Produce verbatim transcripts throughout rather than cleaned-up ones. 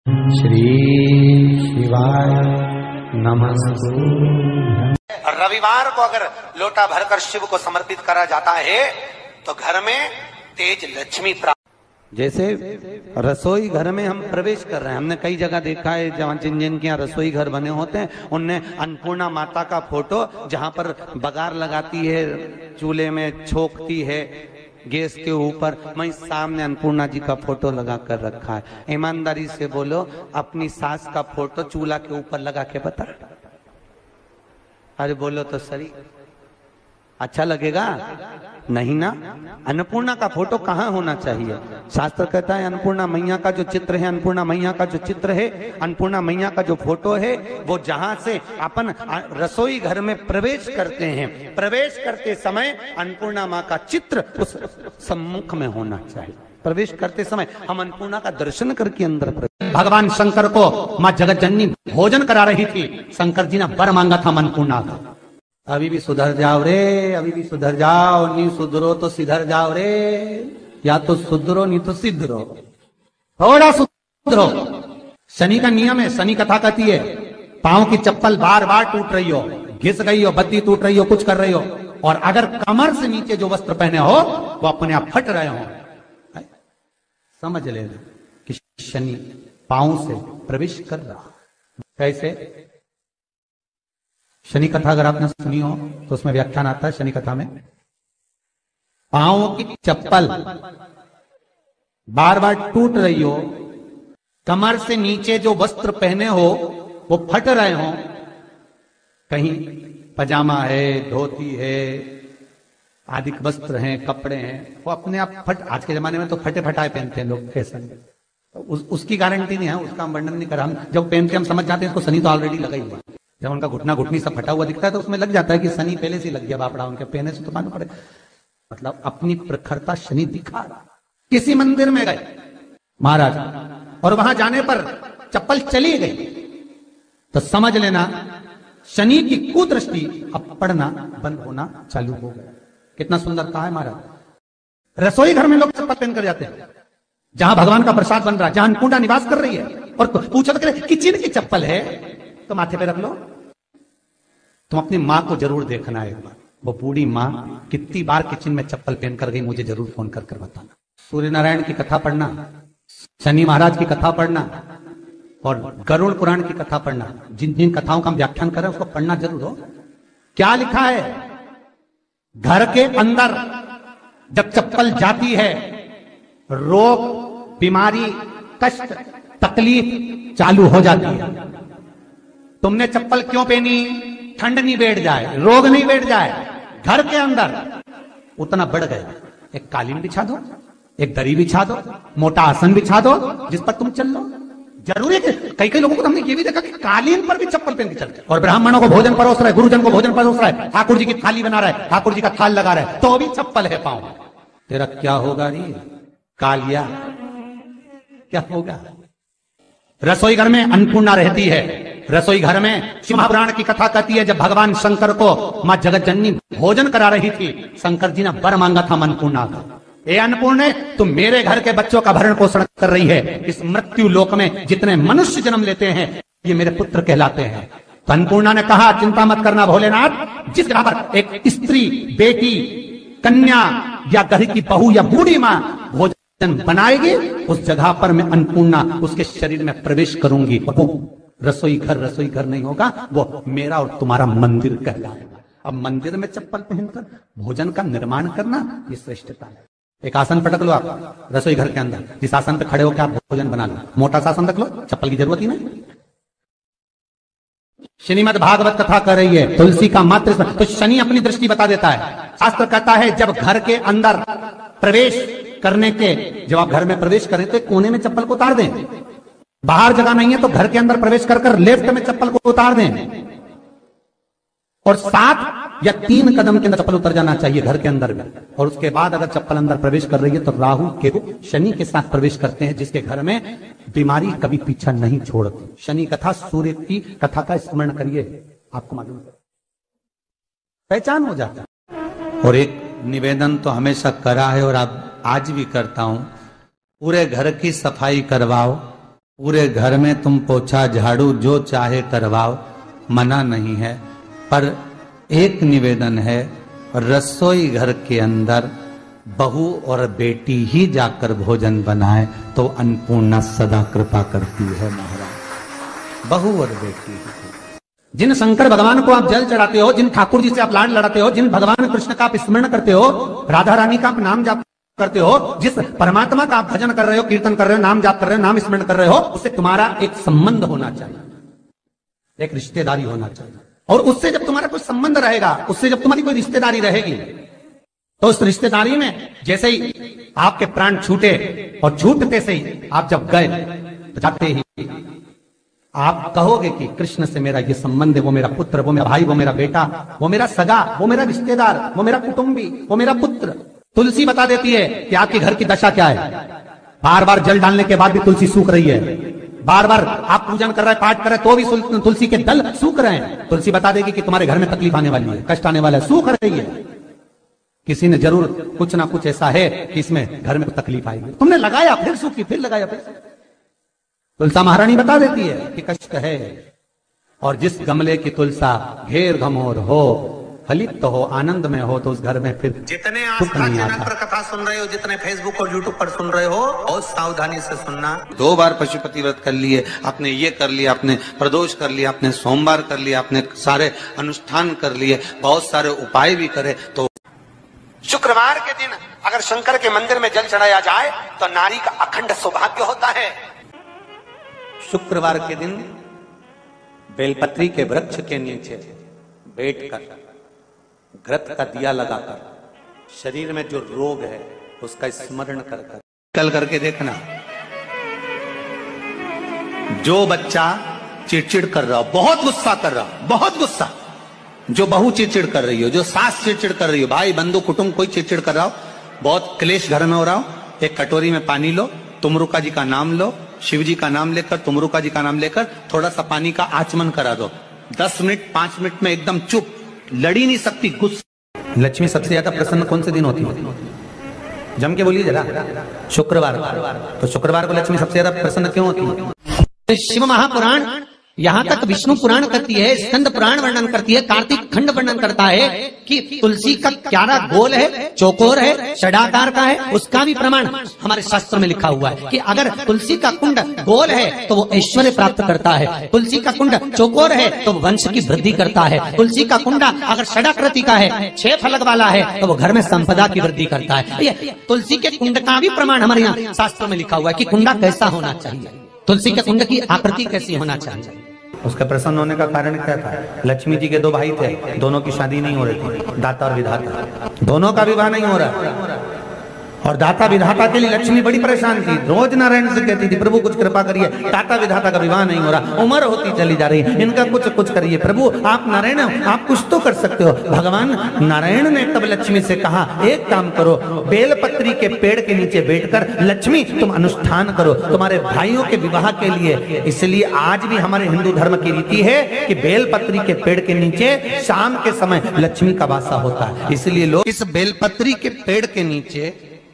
श्री शिवाय नमस्तु। रविवार को अगर लोटा भरकर शिव को समर्पित करा जाता है तो घर में तेज लक्ष्मी प्राप्त। जैसे रसोई घर में हम प्रवेश कर रहे हैं, हमने कई जगह देखा है जहाँ जिन जिन के यहाँ रसोई घर बने होते हैं उनने अन्नपूर्णा माता का फोटो जहाँ पर बगार लगाती है, चूल्हे में छोकती है गैस के ऊपर, वहीं सामने अन्नपूर्णा जी का फोटो लगा कर रखा है। ईमानदारी से बोलो, अपनी सास का फोटो चूल्हा के ऊपर लगा के बता, अरे बोलो तो सही, अच्छा लगेगा? नहीं ना। अन्नपूर्णा का फोटो कहाँ होना चाहिए? शास्त्र कहता है अन्नपूर्णा मैया का जो चित्र है, अन्नपूर्णा मैया का जो चित्र है, अन्नपूर्णा मैया का जो फोटो है, वो जहां से अपन रसोई घर में प्रवेश करते हैं, प्रवेश करते समय अन्नपूर्णा माँ का चित्र उस सम्मुख में होना चाहिए। प्रवेश करते समय हम अन्नपूर्णा का दर्शन करके अंदर प्रवेश। भगवान शंकर को माँ जगत जननी भोजन करा रही थी, शंकर जी ने वर मांगा था अन्नपूर्णा का, अभी भी सुधर जाओ रे, अभी भी सुधर जाओ, नहीं सुधरो तो सिधर जाओ रे, या तो सुधरो नहीं तो सिधरो, थोड़ा सुधरो। शनि का नियम है, शनि कथा कहती है पांव की चप्पल बार बार टूट रही हो, घिस गई हो, बत्ती टूट रही हो, कुछ कर रही हो, और अगर कमर से नीचे जो वस्त्र पहने हो वो अपने आप फट रहे हो, समझ लेना कि शनि पांव से प्रवेश कर रहा। कैसे? शनि कथा अगर आपने सुनी हो तो उसमें व्याख्यान आता है शनि कथा में, पांव की चप्पल बार बार टूट रही हो, कमर से नीचे जो वस्त्र पहने हो वो फट रहे हो, कहीं पजामा है, धोती है, आदि वस्त्र हैं, कपड़े हैं, वो अपने आप फट, आज के जमाने में तो फटे फटाए पहनते हैं लोग फैशन में, तो उस, उसकी गारंटी नहीं है, उसका हम वर्णन नहीं कर रहा। हम जब पहनते हम समझ जाते हैं इसको शनि तो ऑलरेडी लगा ही हुआ। जब उनका घुटना घुटनी सब फटा हुआ दिखता है तो उसमें लग जाता है कि शनि पहले से लग गया बापड़ा, उनके पहने से तो मालूम पड़े, मतलब अपनी प्रखरता शनि दिखा रहा। किसी मंदिर में गए महाराज और वहां जाने पर चप्पल चली गई तो समझ लेना शनि की कुदृष्टि अब पड़ना बंद होना चालू हो गया। कितना सुंदर कहा है महाराज। रसोई घर में लोग चप्पल पहन कर जाते हैं, जहां भगवान का प्रसाद बन रहा है, जहां अन्नपूर्णा निवास कर रही है, और पूछा तो करे किचन की चप्पल है तो माथे पे रख लो। तुम अपनी माँ को जरूर देखना है एक बार, वो बूढ़ी माँ कितनी बार किचन में चप्पल पहन कर गई, मुझे जरूर फोन कर कर बताना। सूर्य नारायण की कथा पढ़ना, शनि महाराज की कथा पढ़ना और गरुड़ पुराण की कथा पढ़ना, जिन जिन कथाओं का हम व्याख्यान कर रहे हैं उसको पढ़ना जरूर हो। क्या लिखा है? घर के अंदर जब चप्पल जाती है, रोग, बीमारी, कष्ट, तकलीफ चालू हो जाती है। तुमने चप्पल क्यों पहनी? ठंड नहीं बैठ जाए, रोग नहीं बैठ जाए। घर के अंदर उतना बढ़ गया, एक कालीन बिछा दो, एक दरी बिछा दो, मोटा आसन बिछा दो जिस पर तुम चल लो। जरूरी है कि कई कई लोगों को हमने ये भी देखा कि कालीन पर भी चप्पल पहन के चलते, और ब्राह्मणों को भोजन परोस रहा है, गुरुजन को भोजन परोस रहा है, ठाकुर जी की थाली बना रहा है, ठाकुर जी का थाल लगा रहा है, तो भी चप्पल है पांव। तेरा क्या होगा रे कालिया, क्या होगा? रसोई घर में अन्नपूर्णा रहती है, रसोई घर में शिव महापुराण की कथा कहती है जब भगवान शंकर को माँ जगत जननी भोजन करा रही थी, शंकर जी ने वर मांगा था अन्नपूर्णा का, ए अन्नपूर्णे तुम मेरे घर के बच्चों का भरण पोषण कर रही है, इस मृत्यु लोक में जितने मनुष्य जन्म लेते हैं ये मेरे पुत्र कहलाते हैं। तो अन्नपूर्णा ने कहा चिंता मत करना भोलेनाथ, जिस जगह पर एक स्त्री, बेटी, कन्या या घर की बहू या बूढ़ी माँ भोजन बनाएगी उस जगह पर मैं अन्नपूर्णा उसके शरीर में प्रवेश करूंगी। वो रसोई घर रसोई घर नहीं होगा, वो मेरा और तुम्हारा मंदिर कहलाएगा। अब मंदिर में चप्पल पहनकर भोजन का निर्माण करना ये श्रेष्ठता है। एक आसन पटक लो आप रसोई घर के अंदर, जिस आसन पे खड़े होकर आप भोजन बना लो, मोटा सा आसन रख लो, चप्पल की जरूरत ही नहीं। श्रीमद् भागवत कथा कर रही है तुलसी का मात्र, तो शनि अपनी दृष्टि बता देता है। शास्त्र कहता है जब घर के अंदर प्रवेश करने के, जब आप घर में प्रवेश करें तो कोने में चप्पल को उतार दें, बाहर जगह नहीं है तो घर के अंदर प्रवेश कर कर लेफ्ट में चप्पल को उतार दें, और सात या तीन कदम के अंदर चप्पल उतर जाना चाहिए घर के अंदर में। और उसके बाद अगर चप्पल अंदर प्रवेश कर रही है तो राहु केतु शनि के साथ प्रवेश करते हैं, जिसके घर में बीमारी कभी पीछा नहीं छोड़ती। शनि कथा, सूर्य की कथा का स्मरण करिए, आपको मालूम है, पहचान हो जाता है। और एक निवेदन तो हमेशा करा है और अब आज भी करता हूं, पूरे घर की सफाई करवाओ, पूरे घर में तुम पोछा झाड़ू जो चाहे करवाओ, मना नहीं है, पर एक निवेदन है, रसोई घर के अंदर बहू और बेटी ही जाकर भोजन बनाए तो अन्नपूर्णा सदा कृपा करती है महाराज। बहू और बेटी ही। जिन शंकर भगवान को आप जल चढ़ाते हो, जिन ठाकुर जी से आप लाड लड़ाते हो, जिन भगवान कृष्ण का आप स्मरण करते हो, राधा रानी का आप नाम जाप करते हो, जिस परमात्मा का आप भजन कर रहे हो, कीर्तन कर रहे हो, नाम जाप कर रहे हो, नाम स्मरण कर रहे हो, उससे तुम्हारा एक संबंध होना चाहिए, एक रिश्तेदारी होना चाहिए। और उससे जब तुम्हारा कोई संबंध रहेगा, उससे जब तुम्हारी कोई रिश्तेदारी रहेगी, तो उस रिश्तेदारी में जैसे ही आपके प्राण छूटे और छूटते से ही आप जब गए तो जाते ही आप कहोगे कि कृष्ण से मेरा ये संबंध है, वो मेरा पुत्र, वो मेरा भाई, वो मेरा बेटा, वो मेरा सगा, वो मेरा रिश्तेदार, वो मेरा कुटुंबी, वो मेरा पुत्र। तुलसी बता देती है कि आपके घर की दशा क्या है। बार बार जल डालने के बाद भी तुलसी सूख रही है, बार बार आप पूजन कर रहे हैं, पाठ कर रहे हैं, तो भी तुलसी के दल सूख रहे हैं। तुलसी बता देगी कि तुम्हारे घर में तकलीफ आने वाली है, कष्ट आने वाला है, सूख रही है। किसी ने जरूर कुछ ना कुछ ऐसा है कि इसमें घर में तकलीफ आएगी, तुमने लगाया फिर सूखी, फिर लगाया फिर। तुलसा महारानी बता देती है कि कष्ट है। और जिस गमले की तुलसा घेर घमोर हो, फलित हो, आनंद में हो, तो उस घर में फिर जितने आस्था चैनल पर कथा सुन रहे हो, जितने फेसबुक और यूट्यूब पर सुन रहे हो, बहुत सावधानी से सुनना। दो बार पशुपति व्रत कर लिए आपने, ये कर लिया आपने, प्रदोष कर लिया आपने, सोमवार कर लिया आपने, सारे अनुष्ठान कर लिए, बहुत सारे उपाय भी करे। तो शुक्रवार के दिन अगर शंकर के मंदिर में जल चढ़ाया जाए तो नारी का अखंड सौभाग्य होता है। शुक्रवार के दिन बेलपत्री के वृक्ष के नीचे बैठकर घृत का दिया लगाकर शरीर में जो रोग है उसका स्मरण कर कर कल करके देखना। जो बच्चा चिड़चिड़ कर रहा हो, बहुत गुस्सा कर रहा हो, बहुत गुस्सा, जो बहू चिड़चिड़ कर रही हो, जो सास चिड़चिड़ कर रही हो, भाई बंधु कुटुंब कोई चिड़चिड़ कर रहा हो, बहुत क्लेश घर में हो रहा हो, एक कटोरी में पानी लो, तुमरुका जी का नाम लो, शिव जी का नाम लेकर, तुमरुका जी का नाम लेकर थोड़ा सा पानी का आचमन करा दो। दस मिनट पांच मिनट में एकदम चुप, लड़ी नहीं सकती, गुस्सा। लक्ष्मी सबसे ज्यादा प्रसन्न कौन से दिन होती है? जम के बोलिए जरा। शुक्रवार। तो शुक्रवार को लक्ष्मी सबसे ज्यादा प्रसन्न क्यों होती है? शिव महापुराण यहाँ तक विष्णु पुराण करती है, स्कंद पुराण वर्णन करती है, कार्तिक खंड वर्णन करता है कि तुलसी का क्यारा गोल है, चौकोर है, षडाकार का है। उसका भी प्रमाण हमारे शास्त्र में लिखा हुआ है कि अगर तुलसी का कुंड गोल है तो वो ऐश्वर्य प्राप्त करता है, तुलसी का कुंड चौकोर है तो वो वंश की वृद्धि करता है, तुलसी का कुंड अगर षडाकृति का है, छह फलक वाला है, तो वो घर में संपदा की वृद्धि करता है। ये तुलसी के कुंड का भी प्रमाण हमारे यहाँ शास्त्र में लिखा हुआ है कि कुंडा कैसा होना चाहिए, तुलसी के कुंड की आकृति कैसी होना चाहिए। उसके प्रसन्न होने का कारण क्या था? लक्ष्मी जी के दो भाई थे, दोनों की शादी नहीं हो रही थी, दाता और विधाता, दोनों का विवाह नहीं हो रहा। और दाता विधाता के लिए लक्ष्मी बड़ी परेशान थी, रोज नारायण से कहती थी प्रभु कुछ कृपा करिए, दाता विधाता का विवाह नहीं हो रहा, उम्र होती चली जा रही, इनका कुछ कुछ करिए प्रभु, आप नारायण आप कुछ तो कर सकते हो। भगवान नारायण ने तब लक्ष्मी से कहा एक काम करो, बेलपत्री के पेड़ के नीचे बैठकर लक्ष्मी तुम अनुष्ठान करो तुम्हारे भाइयों के विवाह के लिए। इसलिए आज भी हमारे हिंदू धर्म की रीति है कि बेलपत्री के पेड़ के नीचे शाम के समय लक्ष्मी का वासा होता है। इसलिए लोग इस बेलपत्री के पेड़ के नीचे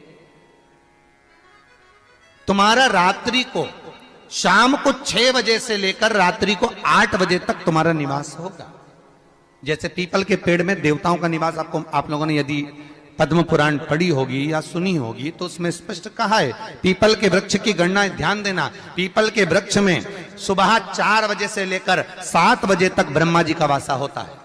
तुम्हारा रात्रि को, शाम को छह बजे से लेकर रात्रि को आठ बजे तक तुम्हारा निवास होगा। जैसे पीपल के पेड़ में देवताओं का निवास, आपको आप लोगों ने यदि पद्म पुराण पढ़ी होगी या सुनी होगी तो उसमें स्पष्ट कहा है, पीपल के वृक्ष की गणना ध्यान देना, पीपल के वृक्ष में सुबह चार बजे से लेकर सात बजे तक ब्रह्मा जी का वासा होता है।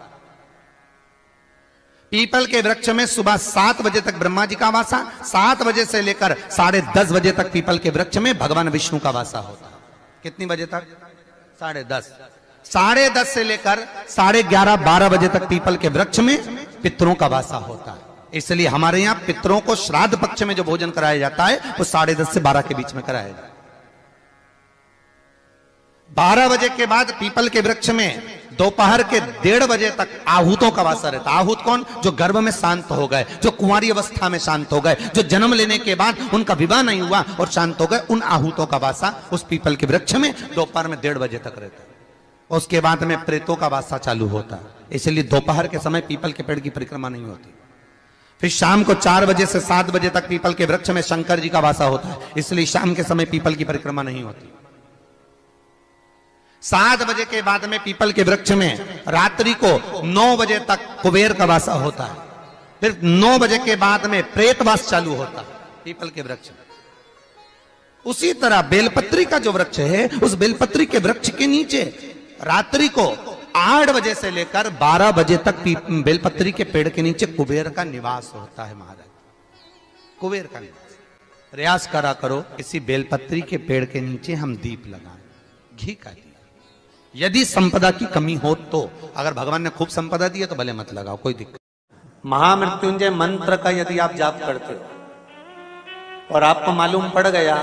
पीपल के वृक्ष में सुबह सात बजे तक ब्रह्मा जी का वासा, सात बजे से लेकर साढ़े दस बजे तक पीपल के वृक्ष में भगवान विष्णु का वासा होता है। कितनी बजे तक? साढ़े दस। साढ़े दस से लेकर साढ़े ग्यारह बारह बजे तक पीपल के वृक्ष में पितरों का वासा होता है। इसलिए हमारे यहाँ पितरों को श्राद्ध पक्ष में जो भोजन कराया जाता है वो साढ़े दस से बारह के बीच में कराया जाता है। बारह बजे के बाद पीपल के वृक्ष में दोपहर के डेढ़ बजे तक आहूतों का वासा रहता है। आहूत कौन? जो गर्भ में शांत हो गए, जो कुंवारी अवस्था में शांत हो गए, जो जन्म लेने के बाद उनका विवाह नहीं हुआ और शांत हो गए, उन आहूतों का वासा उस पीपल के वृक्ष में दोपहर में डेढ़ बजे तक रहता है। उसके बाद में प्रेतों का वासा चालू होता है। इसलिए दोपहर के समय पीपल के पेड़ की परिक्रमा नहीं होती। फिर शाम को चार बजे से सात बजे तक पीपल के वृक्ष में शंकर जी का वासा होता है। इसलिए शाम के समय पीपल की परिक्रमा नहीं होती। सात बजे के बाद में पीपल के वृक्ष में रात्रि को नौ बजे तक कुबेर का वास होता है, फिर नौ बजे के बाद में प्रेतवास चालू होता है पीपल के वृक्ष में। उसी तरह बेलपत्री का जो वृक्ष है, उस बेलपत्री के वृक्ष के नीचे रात्रि को आठ बजे से लेकर बारह बजे तक बेलपत्री के पेड़ के नीचे कुबेर का निवास होता है महाराज, कुबेर का निवास। प्रयास करा करो इसी बेलपत्री के पेड़ के नीचे हम दीप लगाएं, घी का दीप। यदि संपदा की कमी हो तो, अगर भगवान ने खूब संपदा दी है तो भले मत लगाओ, कोई दिक्कत। महामृत्युंजय मंत्र का यदि आप जाप करते हो और आपको मालूम पड़ गया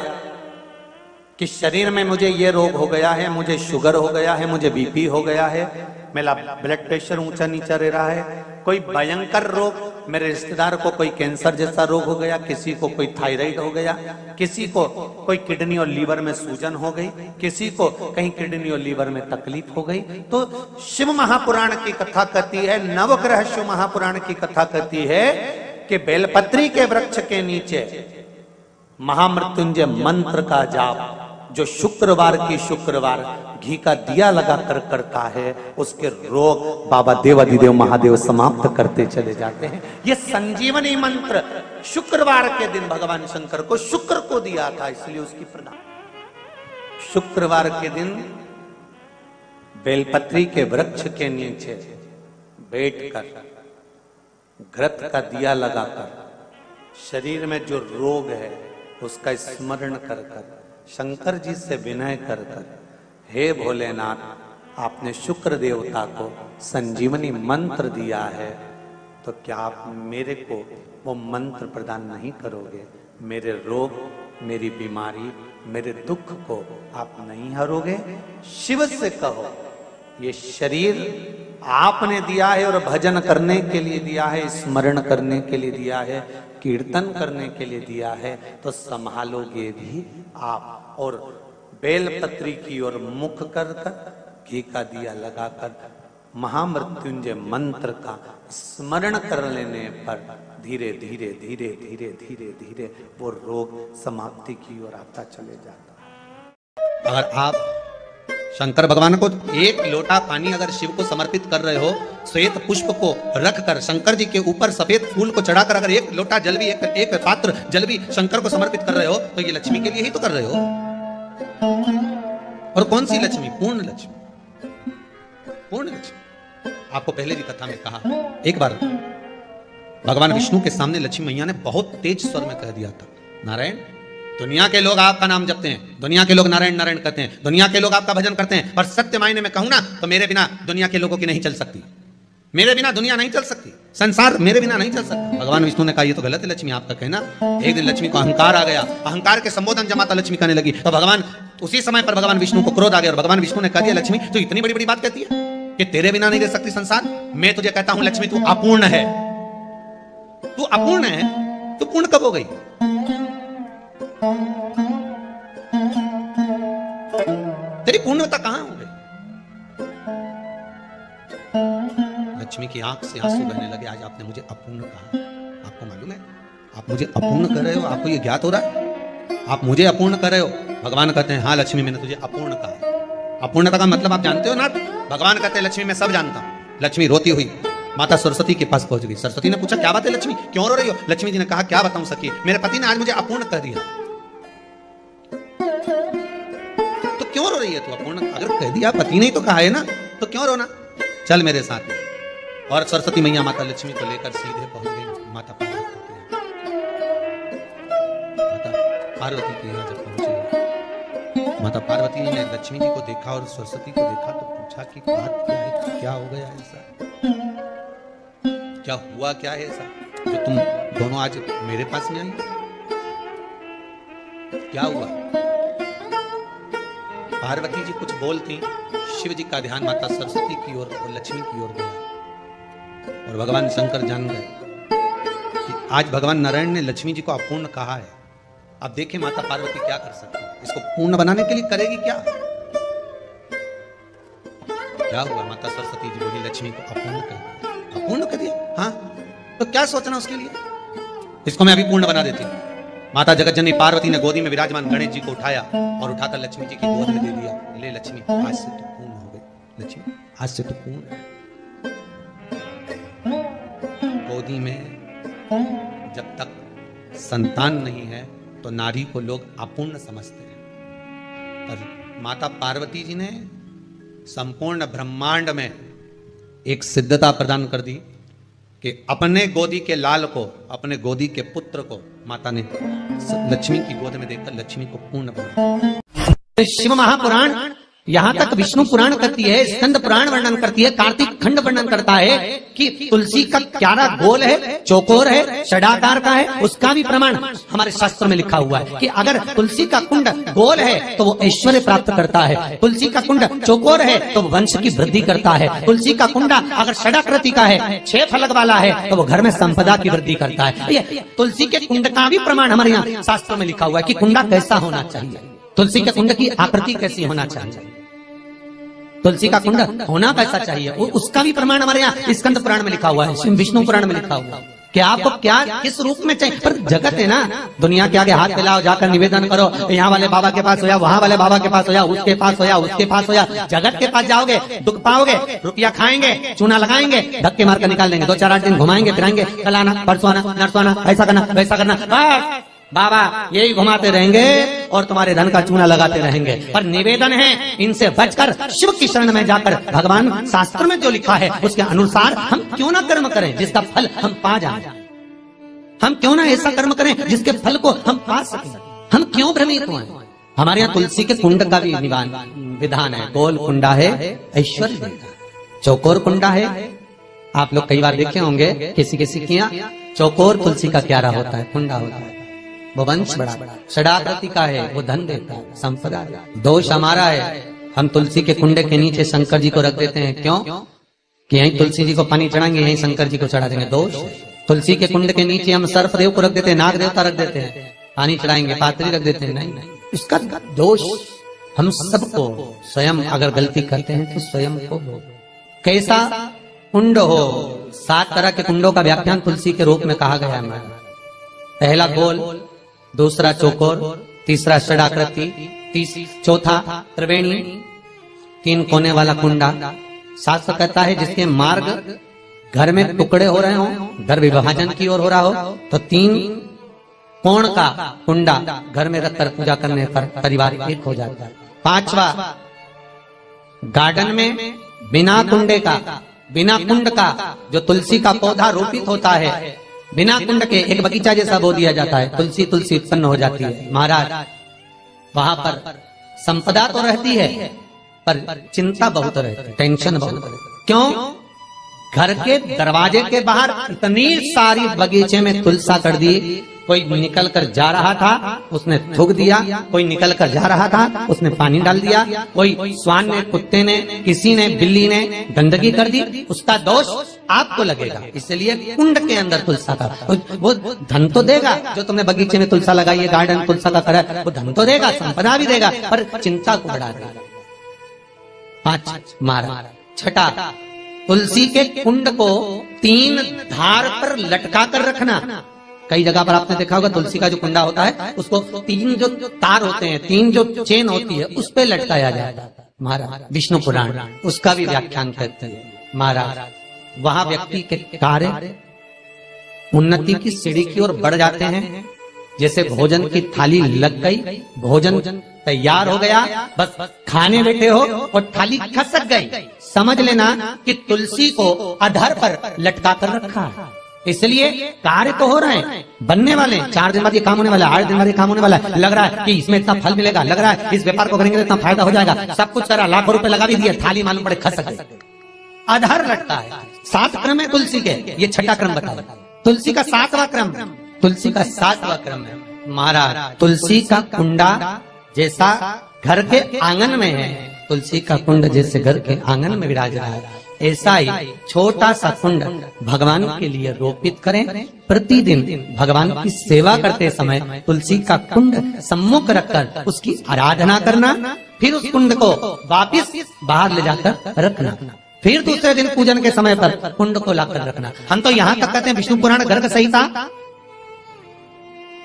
कि शरीर में मुझे ये रोग हो गया है, मुझे शुगर हो गया है, मुझे बीपी हो गया है, मेरा ब्लड प्रेशर ऊंचा नीचा रह रहा है, कोई भयंकर रोग, मेरे रिश्तेदार को कोई कैंसर जैसा रोग हो गया, किसी को कोई थायराइड हो गया, किसी को कोई किडनी और लीवर में सूजन हो गई, किसी को कहीं किडनी और लीवर में तकलीफ हो गई, तो शिव महापुराण की कथा कहती है, नवग्रह शिव महापुराण की कथा कहती है कि बेलपत्री के वृक्ष के नीचे महामृत्युंजय मंत्र का जाप जो शुक्रवार की शुक्रवार घी का दिया लगा कर करता है, उसके रोग बाबा देवाधिदेव महादेव समाप्त करते चले जाते हैं। ये संजीवनी मंत्र शुक्रवार के दिन भगवान शंकर को शुक्र को दिया था, इसलिए उसकी प्रदान। शुक्रवार के दिन बेलपत्री के वृक्ष के नीचे बैठकर घृत का दिया लगाकर शरीर में जो रोग है उसका स्मरण कर कर शंकर जी से विनय कर कर, हे भोलेनाथ, आपने शुक्र देवता को संजीवनी मंत्र दिया है, तो क्या आप मेरे को वो मंत्र प्रदान नहीं करोगे? मेरे रोग, मेरी बीमारी, मेरे दुख को आप नहीं हरोगे? शिव से कहो, ये शरीर आपने दिया है और भजन करने के लिए दिया है, स्मरण करने के लिए दिया है, कीर्तन करने के लिए दिया है, तो संभालोगे भी आप। और बेलपत्री की ओर मुख कर कर घी का दिया लगाकर महामृत्युंजय मंत्र का स्मरण कर लेने पर धीरे धीरे धीरे धीरे धीरे धीरे वो रोग समाप्ति की ओर आता चले जाता है। अगर आप शंकर भगवान को एक लोटा पानी अगर शिव को समर्पित कर रहे हो, श्वेत पुष्प को रख कर शंकर जी के ऊपर सफेद फूल को चढ़ाकर अगर एक लोटा जल भी, एक, एक पात्र जल भी शंकर को समर्पित कर रहे हो, तो ये लक्ष्मी के लिए ही तो कर रहे हो। और कौन सी लक्ष्मी? पूर्ण लक्ष्मी, पूर्ण लक्ष्मी। आपको पहले भी कथा में कहा, एक बार भगवान विष्णु के सामने लक्ष्मी मैया ने बहुत तेज स्वर में कह दिया था, नारायण, दुनिया के लोग आपका नाम जपते हैं, दुनिया के लोग नारायण नारायण कहते हैं, दुनिया के लोग आपका भजन करते हैं, पर सत्य मायने में कहूं ना तो मेरे बिना दुनिया के लोगों की नहीं चल सकती, मेरे बिना दुनिया नहीं चल सकती, संसार मेरे बिना नहीं चल सकता। भगवान विष्णु ने कहा ये तो गलत है लक्ष्मी आपका कहना। एक दिन लक्ष्मी को अहंकार आ गया, अहंकार के संबोधन जमाता लक्ष्मी कहने लगी, तो भगवान उसी समय पर भगवान विष्णु को क्रोध आ गया और भगवान विष्णु ने कह दिया, लक्ष्मी तू इतनी बड़ी बड़ी बात कहती है कि तेरे बिना नहीं रह सकती संसार? मैं तुझे कहता हूं लक्ष्मी तू अपूर्ण है, तू अपूर्ण है, तू पूर्ण कब हो गई? तेरी पूर्णता कहां हो गई? लक्ष्मी की आंख से आंसू बहने लगे, आज आपने मुझे अपूर्ण कहा। आपको मालूम है आप मुझे अपूर्ण कर रहे हो? आपको ये ज्ञात हो रहा है आप मुझे अपूर्ण कर रहे हो? भगवान कहते हैं हाँ लक्ष्मी मैंने तुझे अपूर्ण कहा। अपूर्णता का मतलब आप जानते हो ना? भगवान कहते हैं लक्ष्मी मैं सब जानता हूं। लक्ष्मी रोती हुई माता सरस्वती के पास पहुंच गई। सरस्वती ने पूछा क्या बात है लक्ष्मी, क्यों रो रही हो? लक्ष्मी जी ने कहा क्या बताऊं सखी, मेरे पति ने आज मुझे अपूर्ण कर दिया। तो क्यों रो रही है तू? अपूर्ण अगर कह दिया, पति ने तो कहा है ना, तो क्यों रोना? चल मेरे साथ। और सरस्वती मैया माता लक्ष्मी को लेकर सीधे पहुंच गई माता पार्वती के यहाँ। माता पार्वती के यहाँ जब पहुंची, माता पार्वती ने लक्ष्मी जी को देखा और सरस्वती को देखा तो पूछा कि बात क्या है, क्या हो गया ऐसा, क्या हुआ, क्या है ऐसा जो तुम दोनों आज मेरे पास में आई? क्या हुआ? पार्वती जी कुछ बोलती, शिव जी का ध्यान माता सरस्वती की ओर और लक्ष्मी की ओर गया और भगवान शंकर जान गए कि आज भगवान नारायण ने लक्ष्मी जी को अपूर्ण कहा है। अब देखें माता पार्वती क्या कर सकती है, इसको पूर्ण बनाने के लिए करेगी क्या? क्या हुआ? माता सरस्वती जी बोली लक्ष्मी को अपूर्ण कर दिया। अपूर्ण कर दिया? हाँ, तो क्या सोचना उसके लिए, इसको मैं अभी पूर्ण बना देती हूँ। माता जगतजननी पार्वती ने गोदी में विराजमान गणेश जी को उठाया और उठाकर लक्ष्मी जी की गोद में दे दिया। ले लक्ष्मी, आज से तो पूर्ण हो गई। लक्ष्मी, आज से तो पूर्ण। गोदी में जब तक संतान नहीं है तो नारी को लोग अपूर्ण समझते हैं, पर माता पार्वती जी ने संपूर्ण ब्रह्मांड में एक सिद्धता प्रदान कर दी कि अपने गोदी के लाल को, अपने गोदी के पुत्र को माता ने लक्ष्मी की गोद में देकर लक्ष्मी को पूर्ण बनाया। शिव महापुराण यहाँ तक विष्णु पुराण करती है, स्कंद पुराण वर्णन करती है, कार्तिक खंड वर्णन करता है कि तुलसी का क्यारा गोल है, चौकोर है, षडाकार का है। उसका भी प्रमाण हमारे शास्त्र में लिखा हुआ है कि अगर तुलसी का कुंड गोल है तो वो ऐश्वर्य प्राप्त करता है, तुलसी का कुंड चौकोर है तो वो वंश की वृद्धि करता है, तुलसी का कुंडा अगर षडाकृति का है, छह फलक वाला है तो वो घर में संपदा की वृद्धि करता है। ये तुलसी के कुंड का भी प्रमाण हमारे यहाँ शास्त्र में लिखा हुआ है कि कुंडा कैसा होना चाहिए, तुलसी के कुंड की आकृति कैसी होना चाहिए, तुलसी का कुंड होना कैसा चाहिए, वो उसका भी प्रमाण हमारे यहाँ स्कंद पुराण में लिखा हुआ है, विष्णु पुराण में लिखा हुआ है कि आपको क्या किस रूप में चाहिए। पर जगत है ना, दुनिया के आगे हाथ फैलाओ, जाकर निवेदन करो, यहाँ वाले बाबा के पास हो या वहाँ वाले बाबा के पास हो या उसके पास हो या उसके पास हो या जगत के पास जाओगे दुख पाओगे, रुपया खाएंगे, चूना लगाएंगे, धक्के मार कर निकाल देंगे, दो चार आठ दिन घुमाएंगे फिराएंगे, कल आना परसों आना नरसों आना, ऐसा करना वैसा करना, बस बाबा यही घुमाते रहेंगे और तुम्हारे धन का चूना लगाते रहेंगे। पर निवेदन है इनसे बचकर शिव की शरण में जाकर भगवान शास्त्र में जो लिखा है उसके अनुसार हम क्यों ना कर्म करें जिसका फल हम पा जाए, हम क्यों ना ऐसा कर्म करें जिसके फल को हम पा सकें, हम क्यों भ्रमित हुए। हमारे यहाँ तुलसी के कुंड का भी विधान है, गोल कुंडा है ऐश्वर्य देता, चौकोर कुंडा है। आप लोग कई बार देखे होंगे किसी किसी के यहाँ चौकोर तुलसी का क्यारा होता है, कुंडा होता है, वो वंश बड़ा, षडाकृति का है, वो धन देता है, संपदा। दोष हमारा है, हम तुलसी के कुंडे के नीचे शंकर जी को रख देते हैं, क्यों कि यहीं तुलसी जी को पानी चढ़ाएंगे, यहीं शंकर जी को चढ़ा देंगे। दोष तुलसी के कुंड के नीचे हम सर्पदेव को रख देते हैं, नाग देवता रख देते हैं, पानी चढ़ाएंगे, पात्री रख देते हैं, नहीं, इसका दोष हम सबको स्वयं अगर गलती करते हैं तो स्वयं को। कैसा कुंड हो, सात तरह के कुंडों का व्याख्यान तुलसी के रूप में कहा गया है। पहला गोल, दूसरा चौकोर, तीसरा षडाकृति, तीस चौथा त्रिवेणी, तीन कोने वाला कुंडा। शास्त्र कहता है जिसके मार्ग घर में टुकड़े हो रहे हो, घर विभाजन की ओर हो रहा हो, तो तीन कोण का कुंडा घर में रखकर पूजा करने पर परिवार एक हो जाता है। पांचवा, गार्डन में बिना कुंडे का, बिना कुंड का जो तुलसी का पौधा रोपित होता है, बिना कुंड के एक बगीचा जैसा बो दिया जाता है, तुलसी तुलसी उत्पन्न हो जाती है। महाराज वहां पर संपदा तो रहती है पर चिंता बहुत रहती है, टेंशन बहुत रहती है। क्यों? घर के दरवाजे के बाहर इतनी सारी बगीचे में तुलसा कर दी, कोई निकल कर जा रहा था उसने थूक दिया, कोई निकल कर जा रहा था उसने पानी डाल दिया, कोई स्वान ने, कुत्ते ने, किसी ने, बिल्ली ने गंदगी कर दी, उसका दोष आपको लगेगा। इसलिए कुंड के अंदर तुलसा का वो धन तो देगा, जो तुमने बगीचे में तुलसा लगाई है, गार्डन तुलसा का करा, वो धन तो देगा, संपदा भी देगा, पर चिंता को बढ़ा देगा। पांच मारा। छठा, तुलसी के कुंड को तीन धार पर लटका कर रखना। कई जगह पर आपने देखा होगा तुलसी का जो कुंडा होता है उसको तीन जो तार होते हैं, तीन जो चेन होती है उस पे लटकाया जाता है। महाराज विष्णु पुराण उसका भी व्याख्यान करते हैं। महाराज वहां व्यक्ति के कार्य उन्नति की सीढ़ी की ओर बढ़ जाते हैं। जैसे भोजन की थाली लग गई, भोजन तैयार हो गया, बस खाने बैठे हो और थाली खसक गई, समझ लेना कि तुलसी को अधर पर लटका कर रखा है। इसलिए कार्य तो हो रहे हैं, बनने वाले, चार दिन बाद ये काम होने वाला है, आठ दिन बाद ये काम होने वाला है, लग रहा है कि इसमें इतना फल मिलेगा, लग रहा है इस व्यापार को करेंगे तो इतना फायदा हो जाएगा, सब कुछ करा, लाखों रुपए लगा भी दिए, थाली मालूम पड़े खसक गई, अधर लटका है। सात क्रम है तुलसी के, ये छठा क्रम बताया। तुलसी का सातवां क्रम, तुलसी का सातवां क्रम है। महाराज तुलसी का कुंडा जैसा घर के आंगन में है, तुलसी का कुंड जैसे घर के आंगन में विराज रहा है, ऐसा ही छोटा सा कुंड भगवान के लिए रोपित करें। प्रतिदिन भगवान की सेवा करते समय तुलसी का कुंड सम्मुख रखकर उसकी आराधना करना, फिर उस कुंड को वापिस बाहर ले जाकर रखना, फिर दूसरे दिन पूजन के समय पर कुंड को लाकर रखना। हम तो यहाँ तक कहते हैं विष्णु पुराण गर्ग संहिता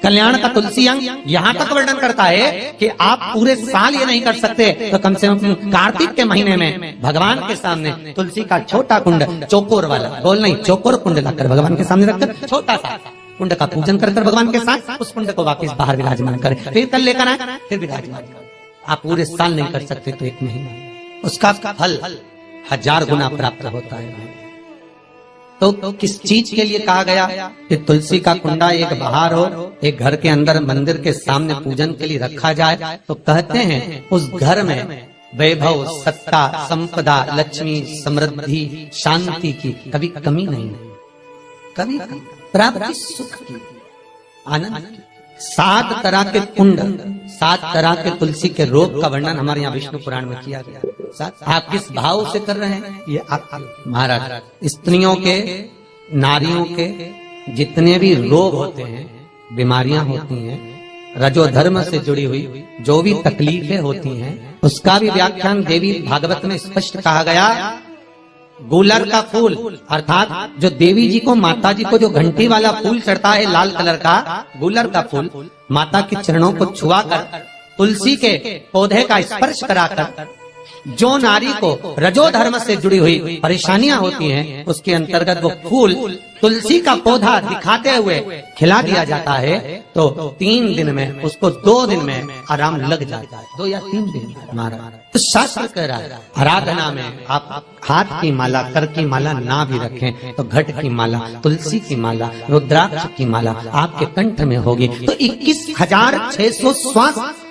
कल्याण का तुलसी अंग यहाँ तक वर्णन करता है कि आप पूरे साल ये नहीं कर सकते तो कम से कम कार्तिक के महीने में भगवान के सामने तुलसी का छोटा कुंड, चौकोर वाला, गोल नहीं, चौकोर कुंड लाकर भगवान के सामने रखकर छोटा सा कुंड का पूजन कर कर भगवान के साथ उस कुंड को वापस बाहर विराजमान करें, फिर कल लेकर आए, फिर विराजमान करें। आप पूरे साल नहीं कर सकते तो एक महीना, उसका फल हजार गुना प्राप्त होता है। तो किस चीज के लिए कहा गया कि तुलसी का कुंडा एक बाहर हो, एक घर के अंदर मंदिर के सामने पूजन के लिए रखा जाए, तो कहते हैं उस घर में वैभव, सत्ता, संपदा, लक्ष्मी, समृद्धि, शांति की कभी कमी नहीं, कभी प्राप्ति, सुख की, आनंद की। सात तरह के कुंड, सात तरह के तुलसी के रोग का वर्णन हमारे यहाँ विष्णु पुराण में किया गया। आप किस भाव से कर रहे हैं ये आप महाराज। स्त्रियों के, नारियों के जितने भी रोग होते हैं, बीमारियां होती हैं, रजोधर्म से जुड़ी हुई जो भी तकलीफें होती हैं, उसका भी व्याख्यान देवी भागवत में स्पष्ट कहा गया। गुलर का फूल अर्थात जो देवी जी को, माता जी को जो घंटी वाला फूल चढ़ता है लाल कलर का, गुलर का फूल माता के चरणों को छुआकर, तुलसी के पौधे का स्पर्श कराकर जो नारी को रजो धर्म से जुड़ी हुई परेशानियां होती हैं, उसके अंतर्गत वो फूल तुलसी का पौधा दिखाते हुए खिला दिया जाता है, तो तीन दिन में उसको, दो दिन में आराम लग जाता है, दो या तीन दिन हमारा। तो शास्त्र कह रहा है आराधना में आप हाथ की माला, कर की माला ना भी रखें तो घट की माला, तुलसी की माला, रुद्राक्ष की माला आपके कंठ में होगी, तो इक्कीस हजार छह सौ श्वास